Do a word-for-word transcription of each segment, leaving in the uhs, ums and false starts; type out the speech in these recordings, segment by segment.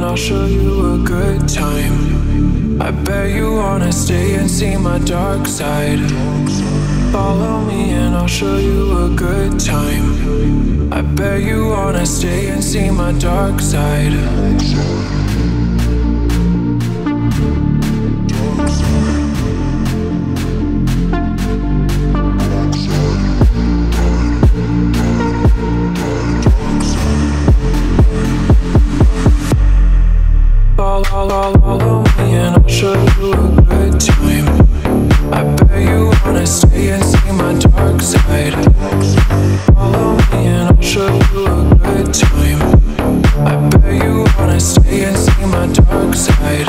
and I'll show you a good time. I bet you wanna stay and see my dark side. Follow me and I'll show you a good time. I bet you wanna stay and see my dark side. Follow me and I'll show you a good time. I bet you wanna stay and see my dark side. Follow me and I'll show you a good time. I bet you wanna stay and see my dark side.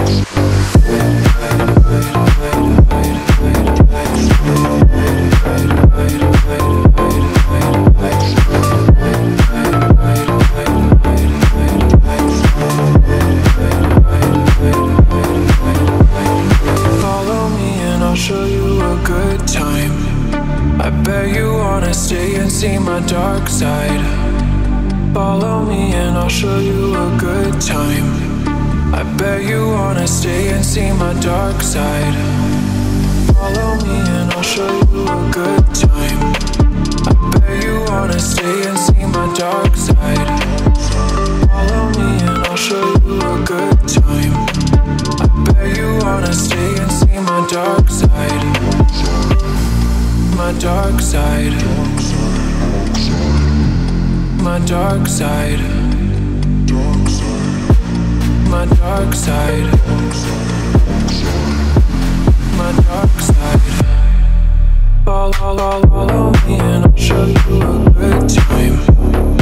I bet you wanna stay and see my dark side. Follow me and I'll show you a good time. I bet you wanna stay and see my dark side. Follow me and I'll show you a good time. I bet you wanna stay and see my dark side. Follow me and I'll show you a good time. I bet you wanna stay and see my dark side. My dark side. My dark side. My dark side. My dark side. Follow, follow me and I'll show you a good time.